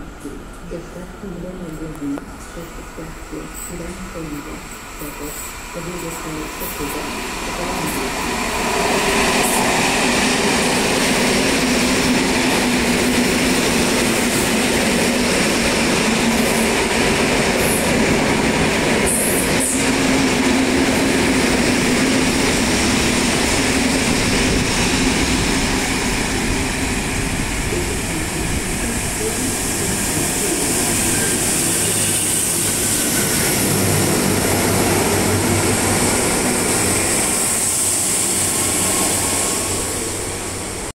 Rimasti, estratti breve di sottostazio, durante il dopo, per il destinetto che